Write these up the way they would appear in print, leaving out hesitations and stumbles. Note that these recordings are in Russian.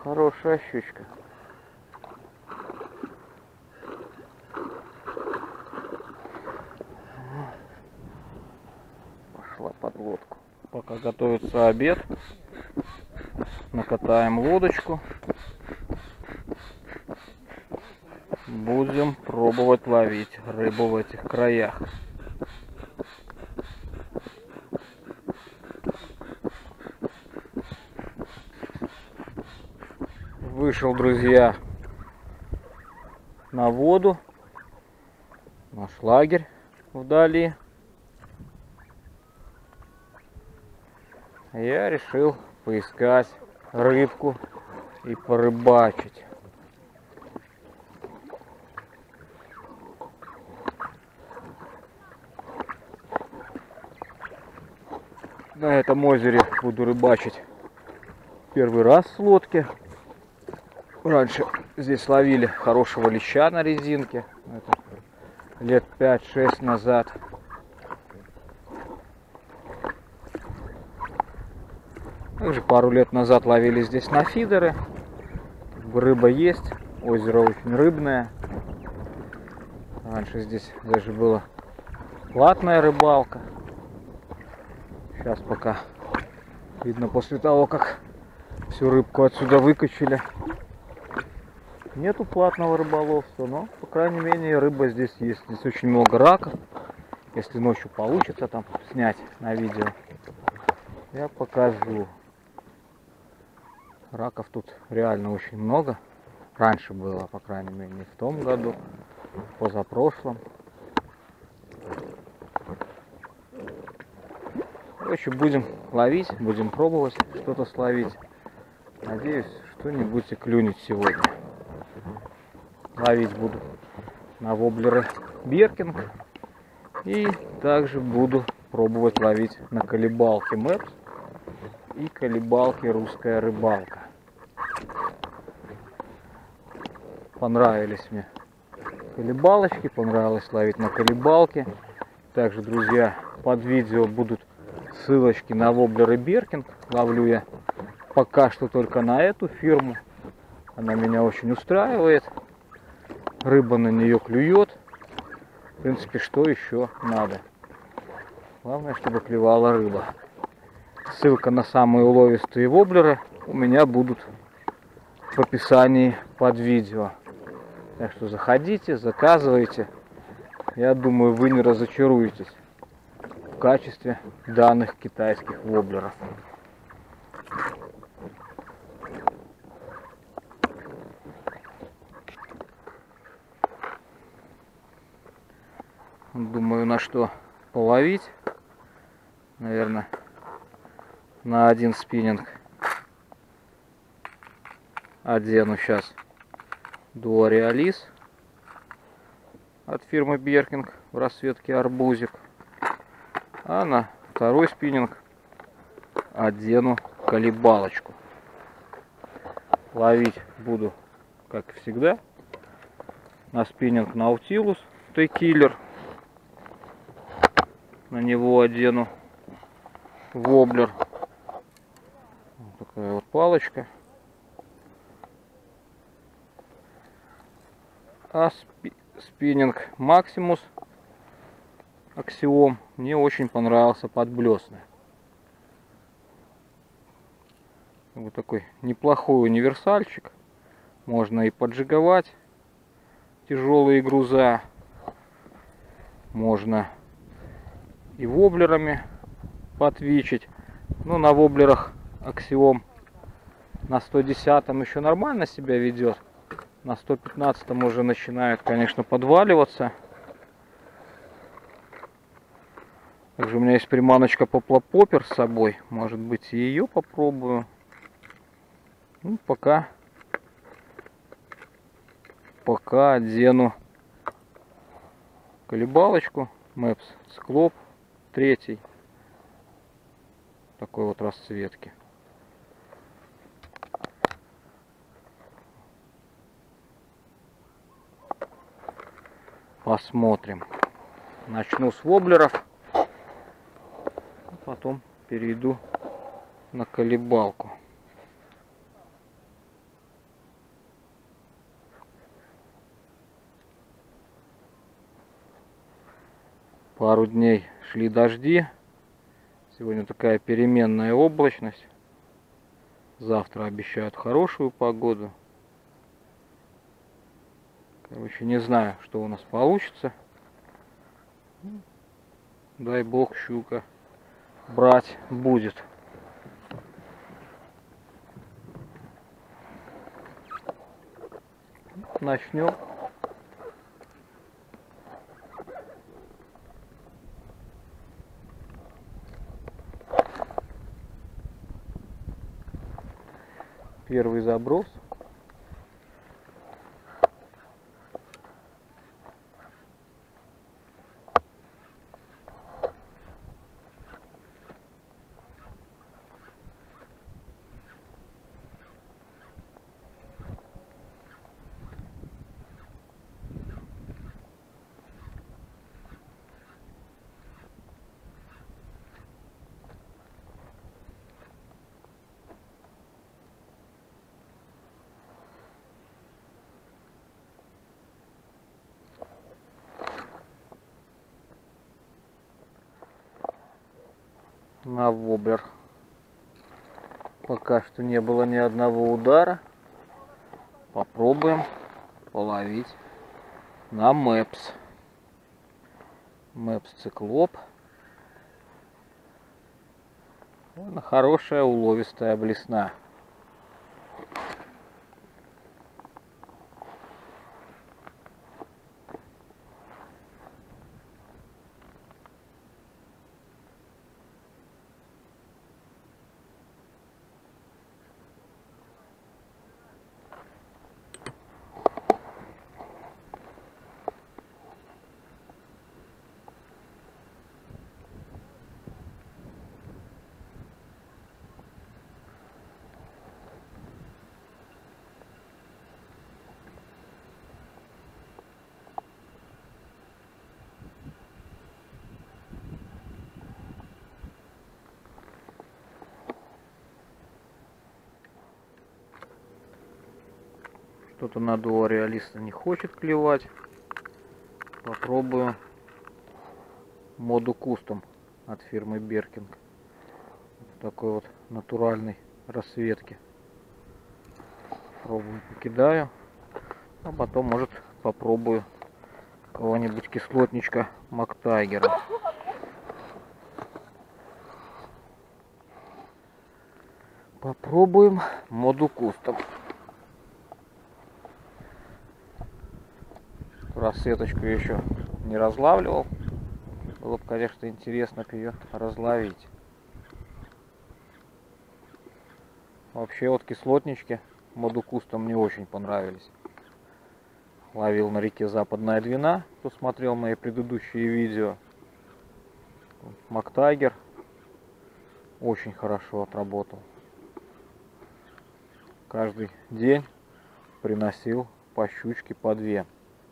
Хорошая щучка. Пошла под лодку. Пока готовится обед, накатаем лодочку. Будем пробовать ловить рыбу в этих краях. Вышел, друзья, на воду. Наш лагерь вдали. Я решил поискать рыбку и порыбачить. На этом озере буду рыбачить первый раз с лодки. Раньше здесь ловили хорошего леща на резинке. Это лет 5-6 назад. Также пару лет назад ловили здесь на фидеры. Рыба есть, озеро очень рыбное. Раньше здесь даже была платная рыбалка. Сейчас пока видно, после того, как всю рыбку отсюда выкачали, нету платного рыболовства, но, по крайней мере, рыба здесь есть. Здесь очень много раков. Если ночью получится там снять на видео, я покажу. Раков тут реально очень много. Раньше было, по крайней мере, не в том году, позапрошлом. Короче, будем ловить, будем пробовать что-то словить. Надеюсь, что-нибудь и клюнет сегодня. Ловить буду на воблеры Беркинг. И также буду пробовать ловить на колебалке Мэпс и колебалке Русская рыбалка. Понравились мне колебалочки, понравилось ловить на колебалке. Также, друзья, под видео будут ссылочки на воблеры Беркинг. Ловлю я пока что только на эту фирму. Она меня очень устраивает. Рыба на нее клюет. В принципе, что еще надо? Главное, чтобы клевала рыба. Ссылка на самые уловистые воблеры у меня будут в описании под видео. Так что заходите, заказывайте. Я думаю, вы не разочаруетесь в качестве данных китайских воблеров. Думаю, на что половить. Наверное, на один спиннинг одену сейчас Дуо Реалис от фирмы Беркинг в расцветке арбузик. А на второй спиннинг одену колебалочку. Ловить буду, как и всегда, на спиннинг Наутилус Т-киллер. На него одену воблер. Вот такая вот палочка. А спиннинг Максимус Аксиом мне очень понравился под блесны. Вот такой неплохой универсальчик. Можно и поджиговать тяжелые груза. Можно и воблерами потвичить. Ну, на воблерах Аксиом на 110-м еще нормально себя ведет. На 115-м уже начинает, конечно, подваливаться. Также у меня есть приманочка поплапопер с собой. Может быть, и ее попробую. Ну, пока одену колебалочку Мэпс Склоп 3 такой вот расцветки. Посмотрим. Начну с воблеров, а потом перейду на колебалку. Пару дней шли дожди. Сегодня такая переменная облачность. Завтра обещают хорошую погоду. Короче, не знаю, что у нас получится. Дай бог, щука брать будет. Начнем. Первый заброс. На воблер пока что не было ни одного удара. Попробуем половить на Мэпс. Мэпс циклоп. Она хорошая уловистая блесна. Что-то на дуо реалиста не хочет клевать. Попробую моду кустом от фирмы Беркинг. Такой вот натуральной расцветки. Пробую, покидаю. А потом, может, попробую кого-нибудь кислотничка Мактайгера. Попробуем моду кустом. Расцветочку я еще не разлавливал. Было бы, конечно, интересно ее разловить. Вообще вот кислотнички моду кустом мне очень понравились. Ловил на реке Западная Двина, кто смотрел мои предыдущие видео. Мактайгер очень хорошо отработал. Каждый день приносил по щучке, по две.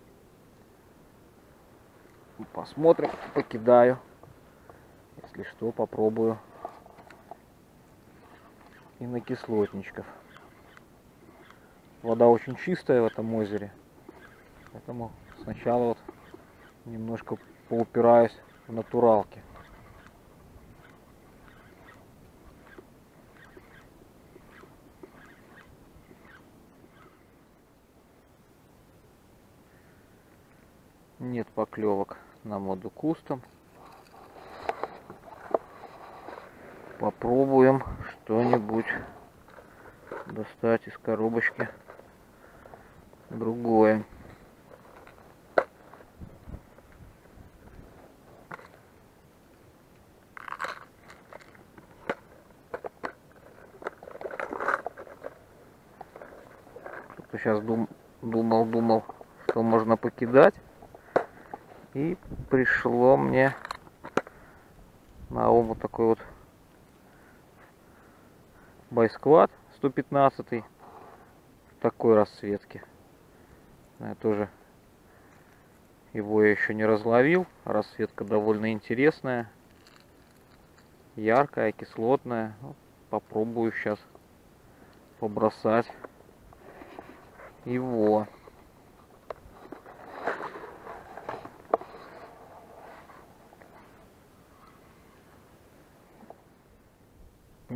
Посмотрим, покидаю. Если что, попробую и на кислотничков. Вода очень чистая в этом озере. Поэтому сначала вот немножко поупираюсь в натуралки. Нет поклевок на моду кустом. Попробуем что-нибудь достать из коробочки другое. Сейчас думал, что можно покидать. И пришло мне на ум вот такой вот байсквад 115 такой расцветки. Я тоже его еще не разловил. Расцветка довольно интересная, яркая, кислотная. Попробую сейчас побросать его.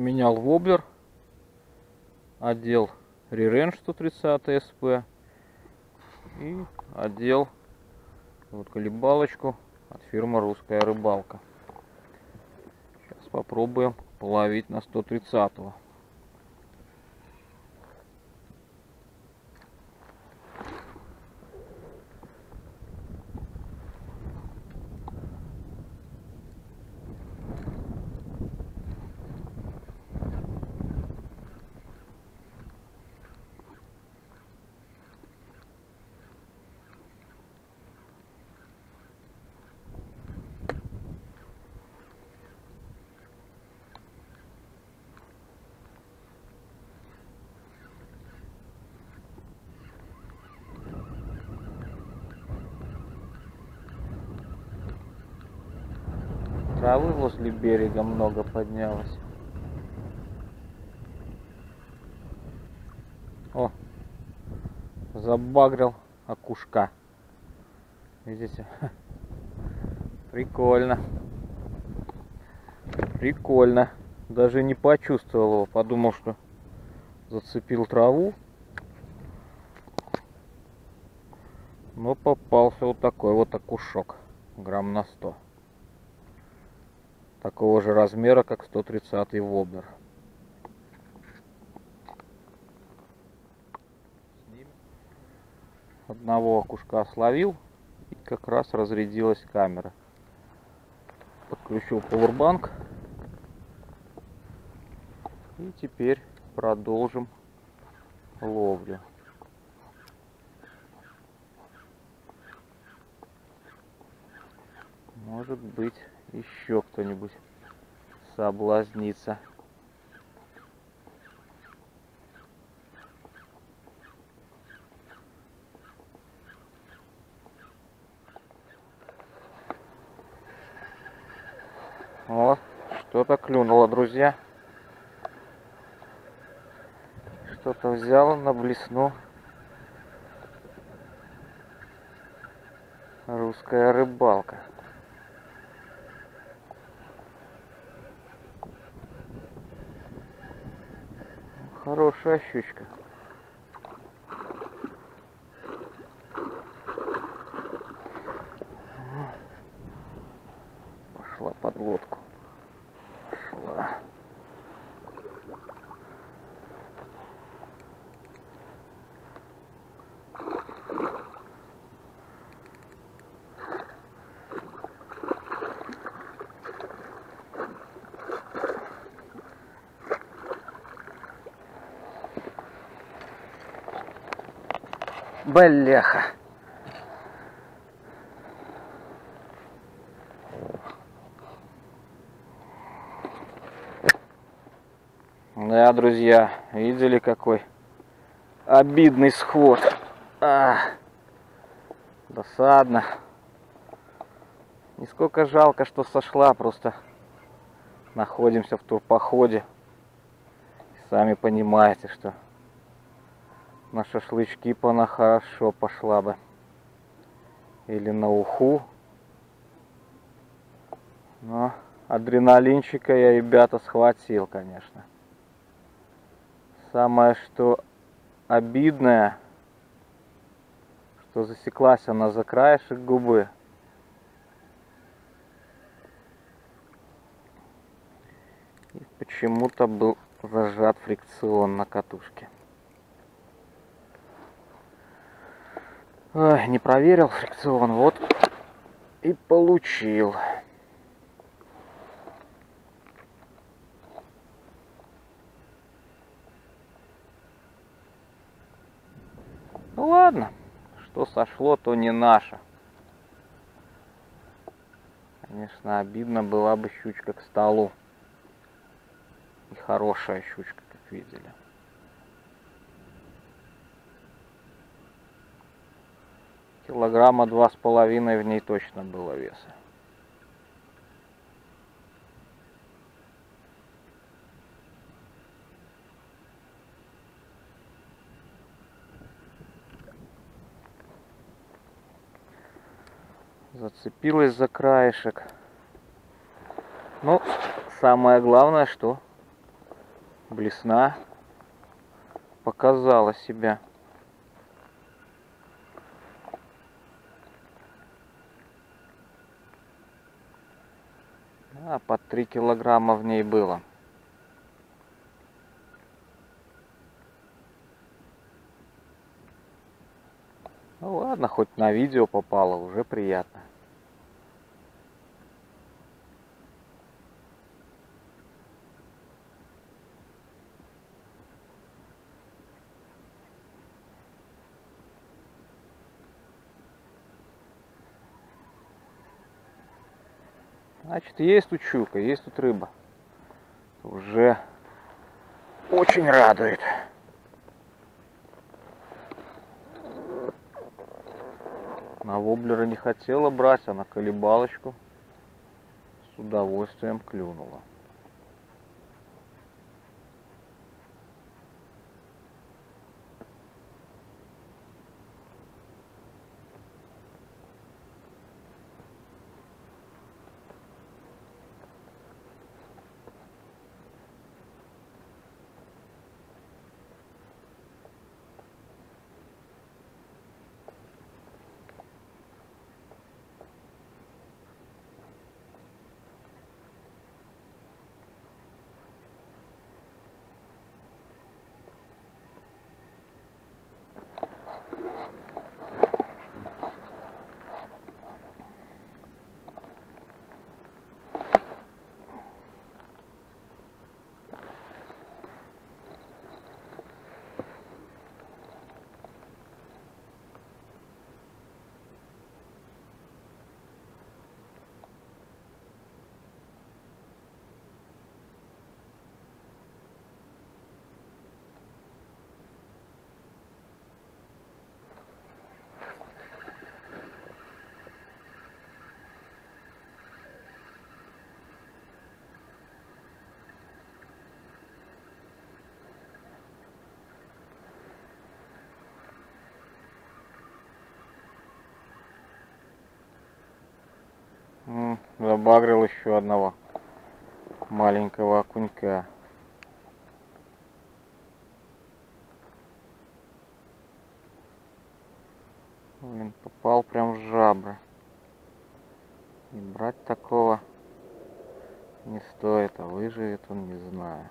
Поменял воблер, одел Re-Range 130 SP и одел вот колебалочку от фирмы Русская Рыбалка. Сейчас попробуем половить на 130-го. Травы возле берега много поднялось. О, забагрил окушка. Видите? Прикольно. Прикольно. Даже не почувствовал его. Подумал, что зацепил траву. Но попался вот такой вот окушок. Грамм на 100. Такого же размера, как 130-й воблер. Одного окушка словил, и как раз разрядилась камера. Подключил пауэрбанк. И теперь продолжим ловлю. Может быть, еще кто-нибудь соблазнится. Вот, что-то клюнуло, друзья. Что-то взял на блесну. Русская Рыбалка. Хорошая щучка. Пошла под лодку. Пошла. Бляха. Да, друзья, видели, какой обидный сход. Досадно. Нисколько жалко, что сошла, просто находимся в турпоходе. Сами понимаете, что на шашлычки она хорошо пошла бы. Или на уху. Но адреналинчика я, ребята, схватил, конечно. Самое что обидное, что засеклась она за краешек губы. И почему-то был зажат фрикцион на катушке. Ой, не проверил фрикцион, вот и получил. Ну ладно, что сошло, то не наше. Конечно, обидно, была бы щучка к столу. И хорошая щучка, как видели. Килограмма 2,5 в ней точно было веса. Зацепилась за краешек. Но самое главное, что блесна показала себя. Под 3 килограмма в ней было. Ну ладно, хоть на видео попало, уже приятно. Значит, есть тут щука, есть тут рыба. Уже очень радует. На воблера не хотела брать, а на колебалочку с удовольствием клюнула. Забагрил еще одного маленького окунька. Блин, попал прям в жабры. И брать такого не стоит, а выживет он, не знаю.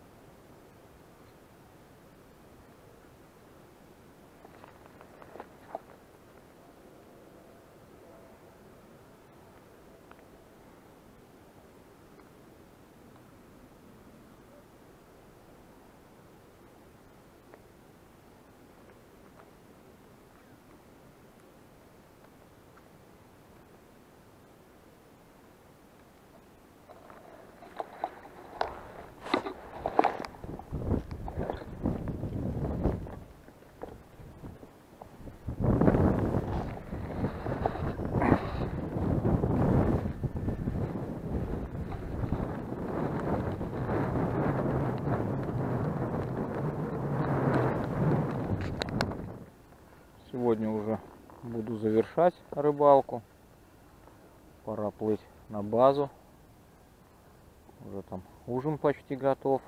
Сегодня уже буду завершать рыбалку. Пора плыть на базу. Уже там ужин почти готов.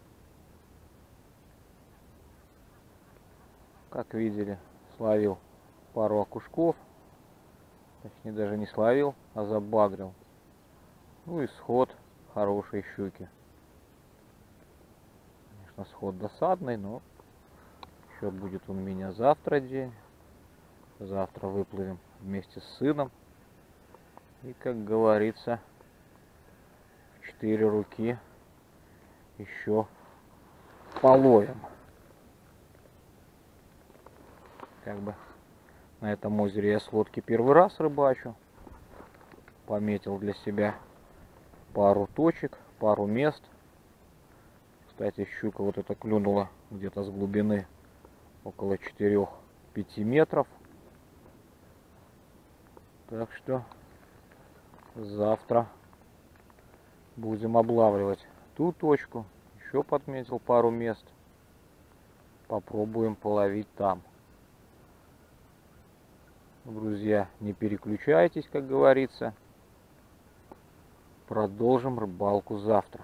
Как видели, словил пару окушков. Точнее, даже не словил, а забагрил. Ну и сход хорошей щуки. Конечно, сход досадный, но еще будет он у меня завтра день. Завтра выплывем вместе с сыном. И, как говорится, в 4 руки еще половим. Как бы на этом озере я с лодки первый раз рыбачу. Пометил для себя пару точек, пару мест. Кстати, щука вот эта клюнула где-то с глубины около 4-5 метров. Так что завтра будем облавливать ту точку. Еще подметил пару мест. Попробуем половить там. Друзья, не переключайтесь, как говорится. Продолжим рыбалку завтра.